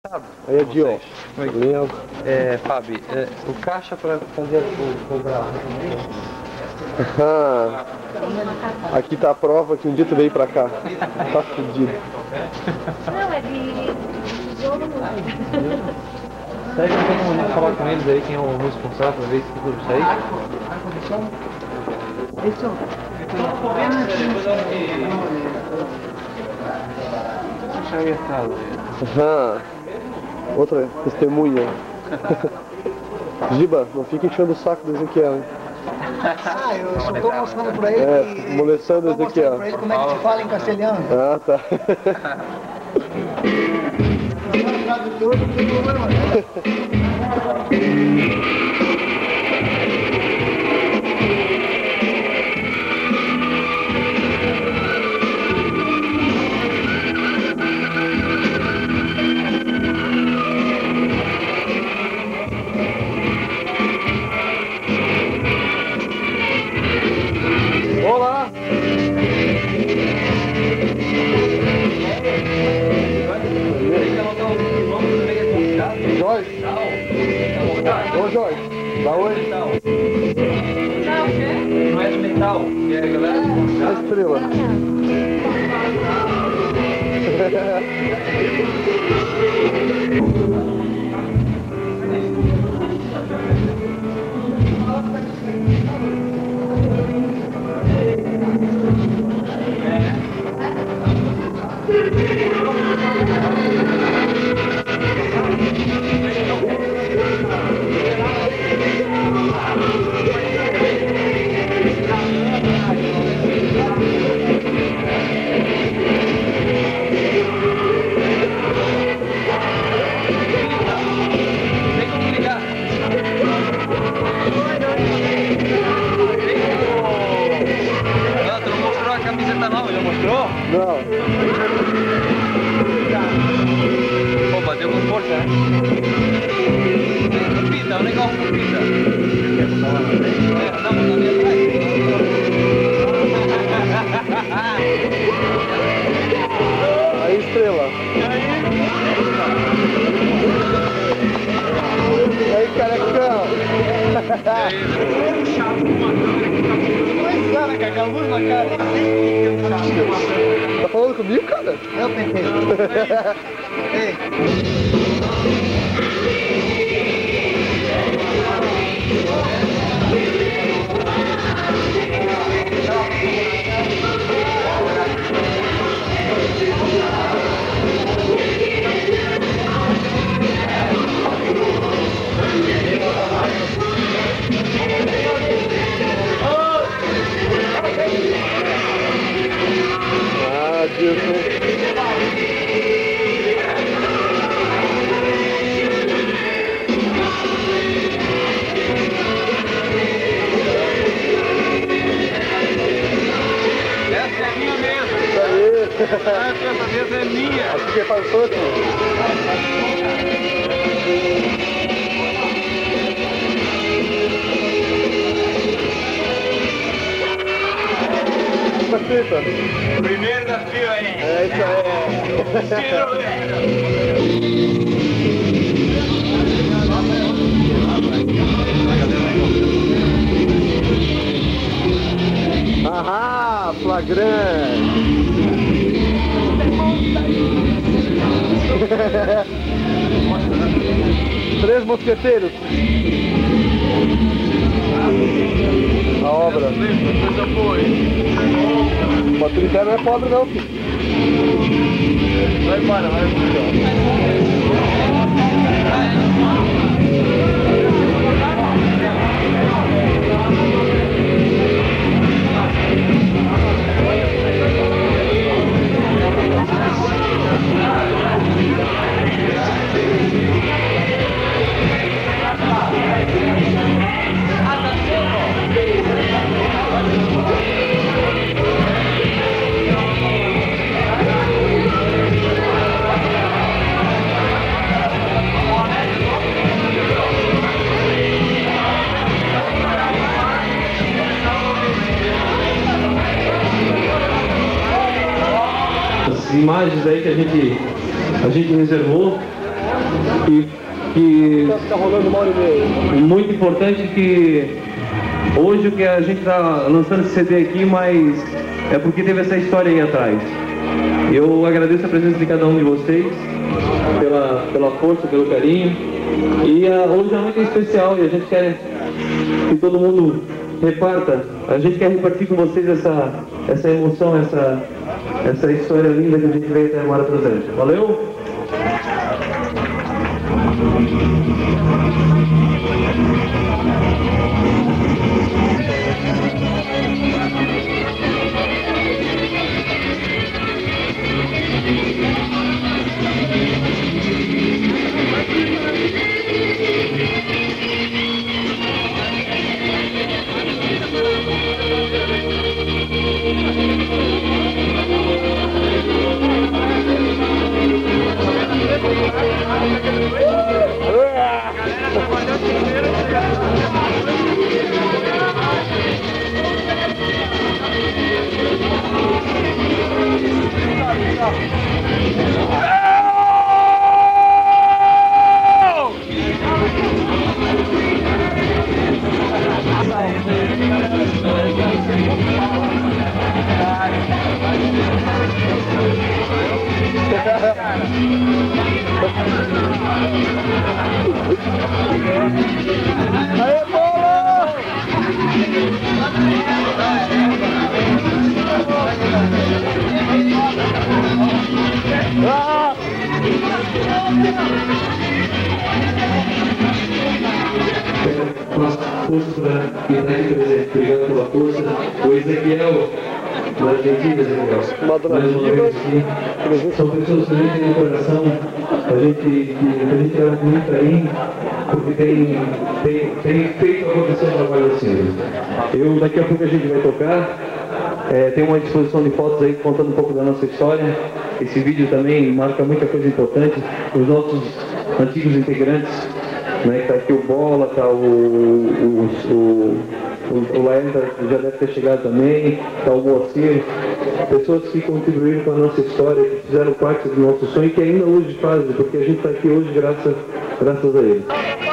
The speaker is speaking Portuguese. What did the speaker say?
Aí é de ó. Fábio, o caixa para fazer o bravo. Aqui tá a prova que um dia tu veio pra cá. Tá fudido. Não, é de jogo música. Será que não tem como falar com eles aí, quem é o responsável, pra ver se tudo sai? Outra testemunha. Giba, não fica enchendo o saco do Ezequiel, hein? Eu só tô mostrando pra ele. Molestando o Ezequiel. Pra ele como é que se fala em castelhano. Ah, tá. Olá! Jorge? Ô Jorge, dá oi. Não é de metal, que é a galera A estrela. Não. Pô, bateu com força, né? Pita, legal, pita. Não, mas ali atrás. Aí, estrela. E aí, carecão. Cara, Cacá, luz na cara. Tá falando comigo, cara? Eu tentei. Ei. Essa vez é minha. Acho que passou aqui. Primeiro desafio aí. É isso aí. Ahá, flagrante. Três mosqueteiros. A obra. O Patricé não é pobre não, filho. Vai embora, vai As imagens aí que a gente reservou que Tá rolando 1h30. muito importante que hoje o que a gente está lançando esse CD aqui, mas é porque teve essa história aí atrás. Eu agradeço a presença de cada um de vocês, pela força, pelo carinho. E hoje é muito especial e a gente quer que todo mundo reparta. A gente quer repartir com vocês essa emoção, essa história linda que a gente veio até agora trazendo. Valeu? Aê, bola! Ah! Nossa força para quem está aqui presente. Obrigado pela força. O Ezequiel, da Argentina, Ezequiel. Mais uma vez aqui. São pessoas que a gente tem no coração, a gente leva muito carinho, porque tem feito acontecer um trabalho assim. Daqui a pouco a gente vai tocar. Tem uma exposição de fotos aí contando um pouco da nossa história. Esse vídeo também marca muita coisa importante. Os nossos antigos integrantes, né, tá aqui o Bola, tá o Laércio já deve ter chegado também, tá o Moacir, pessoas que contribuíram com a nossa história, que fizeram parte do nosso sonho e que ainda hoje fazem, porque a gente está aqui hoje graças a eles.